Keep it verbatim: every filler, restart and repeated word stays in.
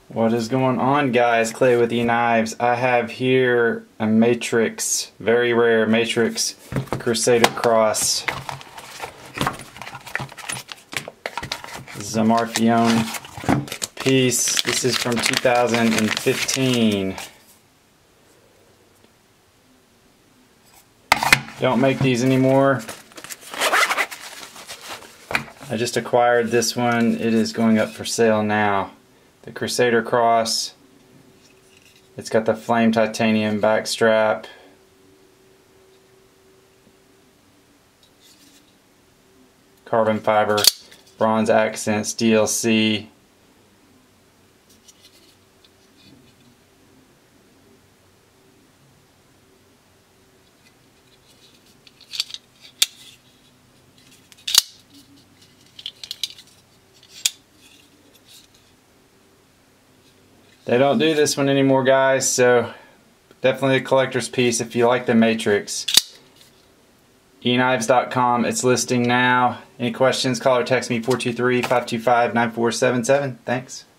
What is going on, guys? Clay with EKNIVES. I have here a Matrix, very rare Matrix Crusader Cross. This is a Marfione piece. This is from two thousand fifteen. Don't make these anymore. I just acquired this one. It is going up for sale now. The Crusader Cross. It's got the flame titanium backstrap. Carbon fiber, bronze accents, D L C. They don't do this one anymore, guys, so definitely a collector's piece if you like the Matrix. E knives dot com, it's listing now. Any questions, call or text me four two three, five two five, nine four seven seven. Thanks.